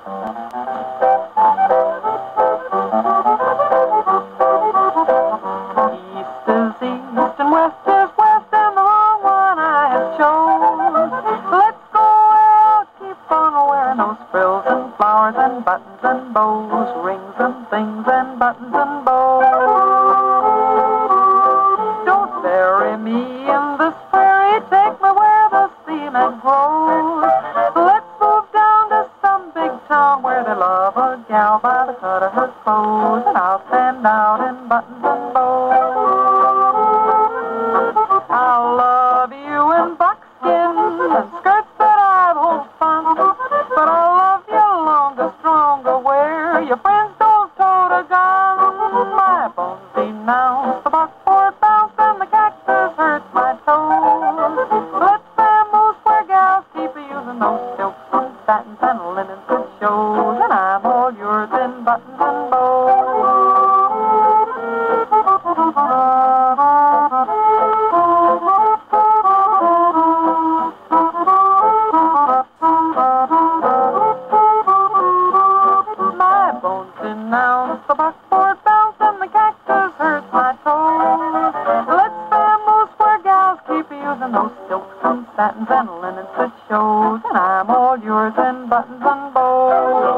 East is east and west is west, and the wrong one I have chose. Let's go out, keep on wearing those frills and flowers and buttons and bows, rings and things and buttons and bows. Don't bury me in this prairie, take me where the cement grows. Let's move down to some big town where they love a gal by the cut of her clothes, and I'll stand out in buttons and bows. I'll love you in buckskin and skirts that I hold fun, but I'll love you longer, stronger, where your friends don't tote a gun. My bones denounce the buckboard bounce and the cactus hurts my toes. Let's bamboos where gals keep using those silks and satins and linens that shows, and I'm all yours in buttons and bows. My bones denounce the buckboard bounce and the cactus hurts my toes. Let's bamboos where gals keep using those silks and satins and linens that shows, and I'm all yours in buttons and bows.